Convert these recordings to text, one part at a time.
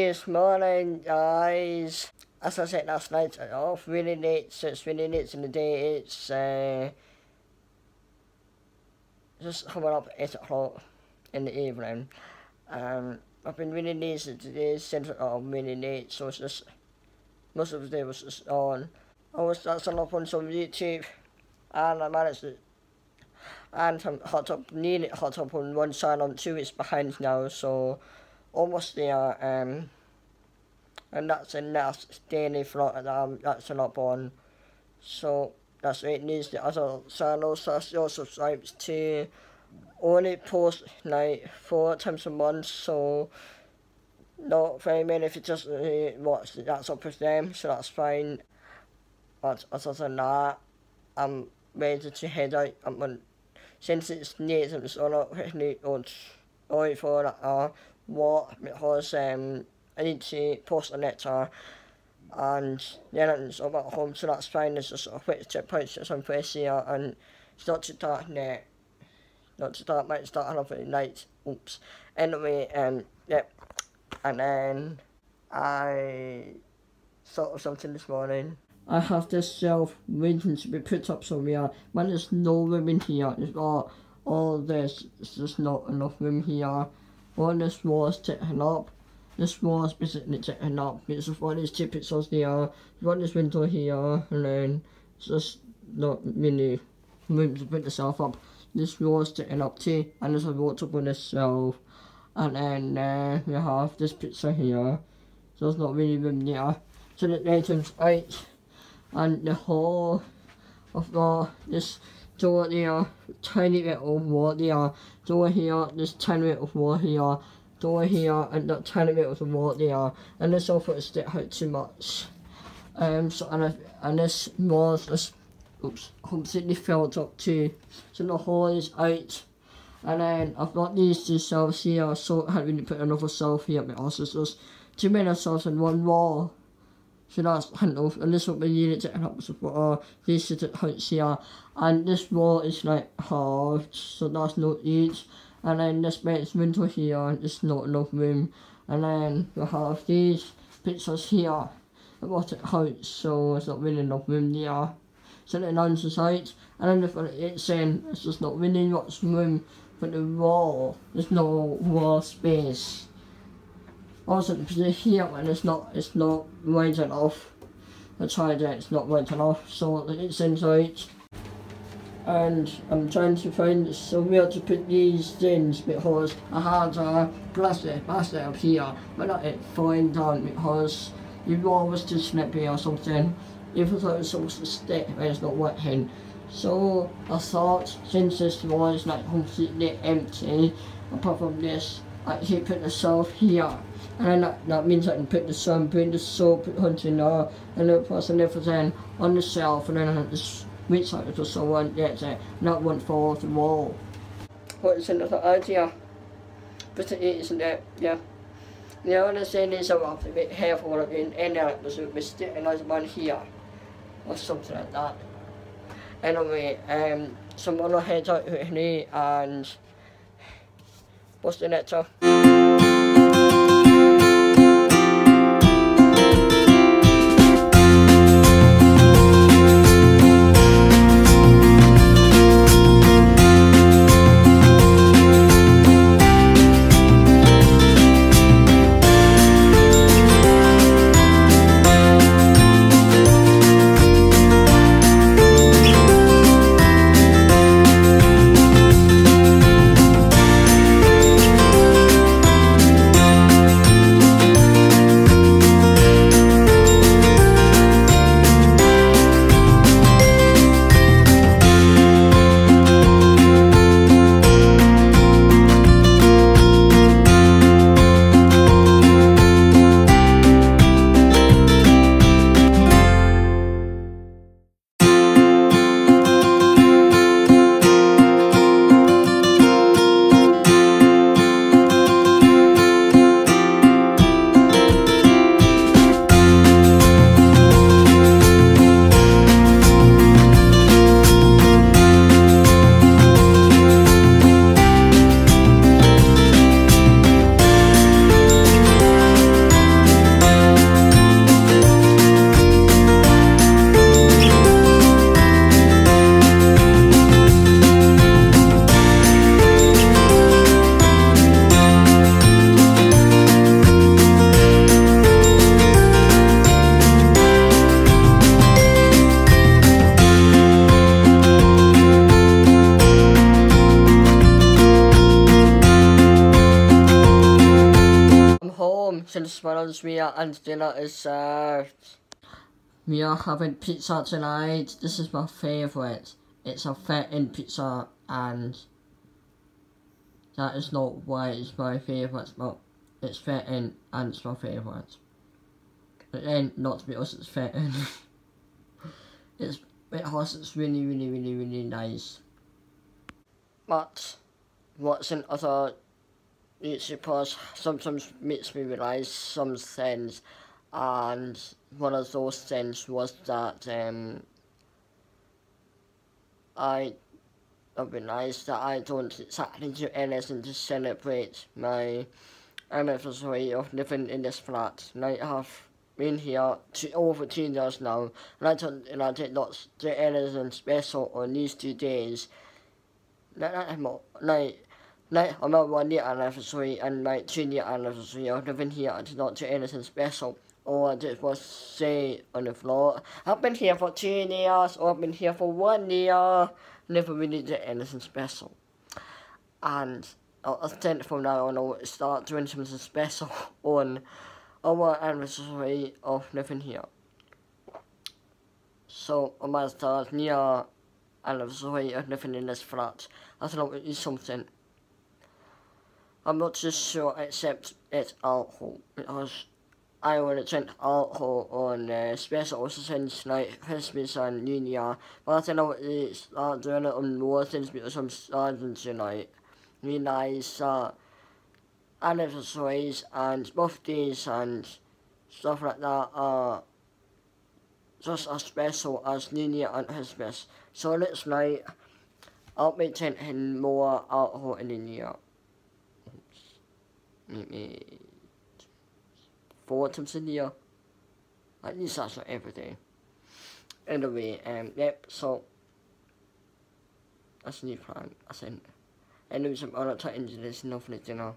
This morning, guys, as I said last night, off really late, so it's really late in the day. It's just coming up 8 o'clock in the evening. I've been really lazy today since really late, so it's just most of the day was just on. I was starting up on some YouTube, and I managed to. And I'm nearly hot up on one side. I'm 2 weeks behind now, so almost there. And that's the last daily vlog that I'm actually up on. So that's great news. The other channels are still subscribed to. Only post like 4 times a month, so not very many if you just watch. That's up with them, so that's fine. But other than that, I'm ready to head out. Since it's late, I'm just not really on for that walk because I need to post a letter, and then I'm just about home, so that's fine. It's just a quick checkpoint to some place here, and it's not too dark yet. Not too dark, might start another night. Oops. Anyway, yep. And then I thought of something this morning. I have this shelf waiting to be put up somewhere. When there's no room in here, it's got all this, it's just not enough room here. All this wall is taken up. This wall is basically taken up. It's just one of these 2 pixels there, one this window here, and then it's just not really room to put the shelf up. This wall is taken up too, and there's a wall up on this shelf. And then we have this picture here, so there's not really room there. So the items out. And the whole of this door there, tiny bit of wall there, door here, this tiny bit of wall here, door here, and that tiny bit of the wall there, and this all put stick out too much. So and this wall just completely filled up too. So the whole is out. And then I've got these 2 shelves here, so I had really put another shelf here because there's just too many shelves in one wall. So that's handled, and this will be unit taken up for these house here, and this wall is like halved, so that's not each, and then this makes window here, and it's not enough room, and then we have these pictures here about the house, so it's not really enough room there. So the lines is out, and then if it's in, it's just not really much room for the wall. There's no wall space. Also, the position here, and it's not wide enough. I tried it, it's not wide enough, so it's inside. And I'm trying to find somewhere to put these things because I had a plastic up here, but not it falling down because the wall was too slippy or something. Even though it was supposed to stick, but it's not working. So I thought, since this wall is like completely empty, apart from this, I should put the shelf here. And then that means I can put the shampoo, the soap, hunting there, and then put some everything on the shelf, and then I have to reach out to someone gets it, and that won't fall off the wall. What is another idea? But it isn't it? Yeah. The other thing is I have to be careful in there, because it will be sticking as one here, or something like that. Anyway, so I'm gonna head out with me, and what's the next one? since Mia and dinner is served. We are having pizza tonight. This is my favourite. It's a fettuccine pizza, and that is not why it's my favourite, but it's fettuccine and it's my favourite. But then, not because it's fettuccine. It's really, really, really, really nice. But watching other YouTubers sometimes makes me realise some things, and one of those things was that I realised that I don't exactly do anything to celebrate my anniversary of living in this flat. And I have been here over 2 years now, and I did not do anything special on these 2 days. On my 1 year anniversary and my 2 year anniversary of living here, I did not do anything special. All I did was say on the floor, I've been here for 2 years, or I've been here for 1 year. Never really did anything special. And I think from now on I'll start doing something special on our anniversary of living here. So on my third year anniversary of living in this flat, I thought it would do something. I'm not too sure except it's alcohol, because I want to drink alcohol on special occasions like Christmas and New Year, but I think I will start doing it on more things because I'm starting to like realise that anniversaries and birthdays and stuff like that are just as special as New Year and Christmas. So next night I'll be drinking more alcohol in the New Year. Maybe 4 times a year. At least that's not every day. Anyway, yep, so that's a new plan, I think. Anyways, I'm not trying to do this enough for dinner.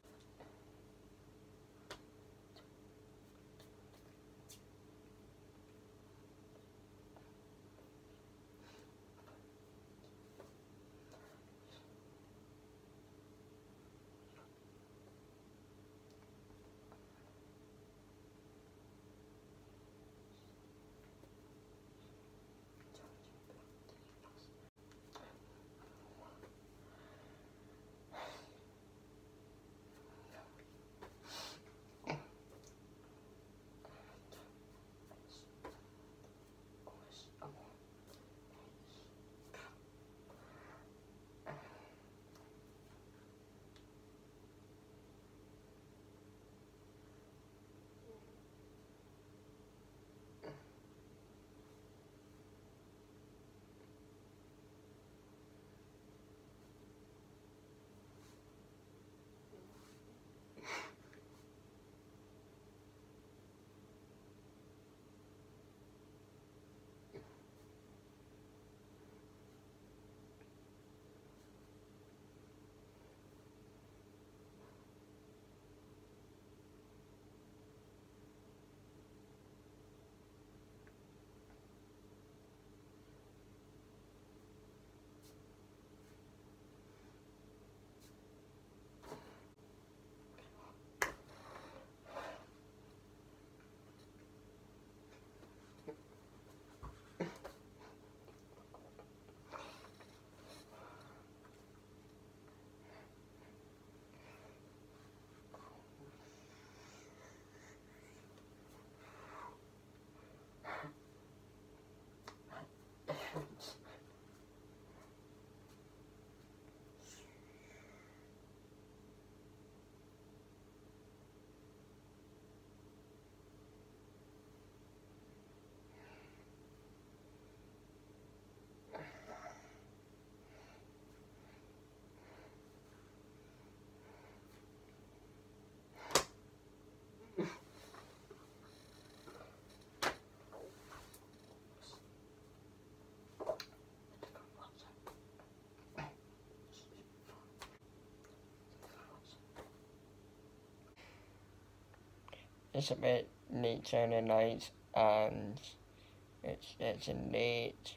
It's a bit later in the night and it's getting late,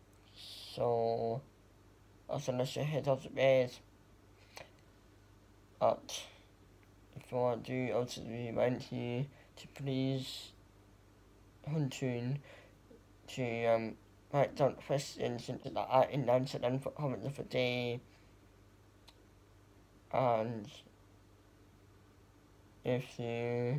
so I was gonna head off to bed, but for do ultimately went here to please Huntoon to write down questions into that I can answer them for comments of the day, and if you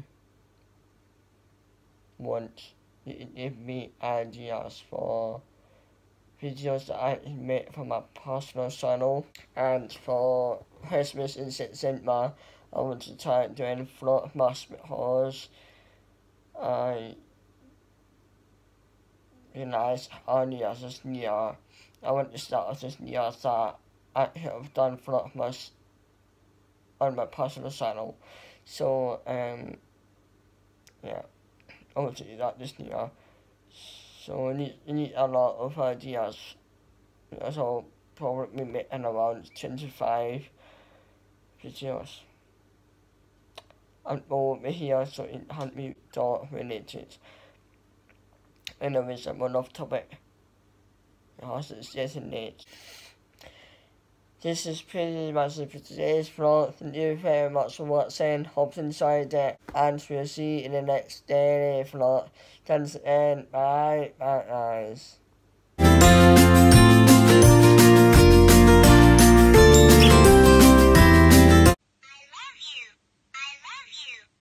want, you can give me ideas for videos that I can make for my personal channel. And for Christmas in September, I want to try doing Vlogmas because I realised only as this year I want to start as this year that I have done Vlogmas on my personal channel. So yeah, I want to do that this year. So I need a lot of ideas. So I'll probably making around 25 videos. And over here, so it had me dog related. Anyways, I'm on off topic. Because it's getting late. This is pretty much it for today's vlog. Thank you very much for watching. Hope you enjoyed it. And we'll see you in the next daily vlog. Thanks again. Bye. Bye guys.